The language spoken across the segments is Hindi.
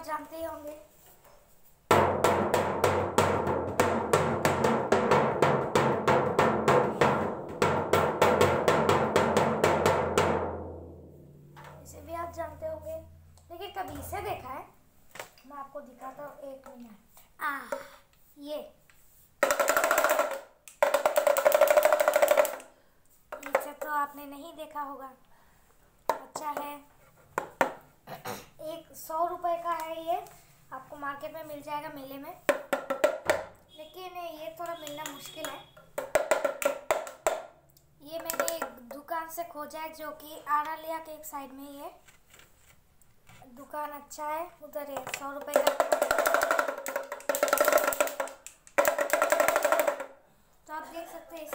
आप जानते ही होंगे। इसे भी आप जानते होंगे, लेकिन कभी इसे देखा है? मैं आपको दिखाता हूँ, 1 मिनट। ये इसे तो आपने नहीं देखा होगा। अच्छा है, 100 रुपये का है ये। आपको मार्केट में मिल जाएगा, मेले में, लेकिन ये थोड़ा मिलना मुश्किल है। ये मैंने एक दुकान से खोजा है जो कि आरालिया के एक साइड में ही है। दुकान अच्छा है, उधर है। 100 रुपये का। तो आप देख सकते हैं इसे।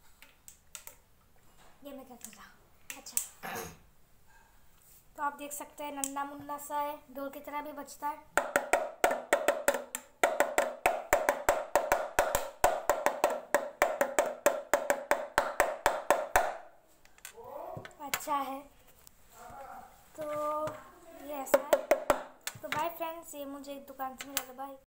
ये मैं क्या कर रहा हूँ? अच्छा, तो आप देख सकते हैं नन्ना मुन्ना सा है, डोर की तरह भी बचता है। अच्छा है, तो ये ऐसा है। तो बाय फ्रेंड्स, ये मुझे एक दुकान से मिला था। बाय।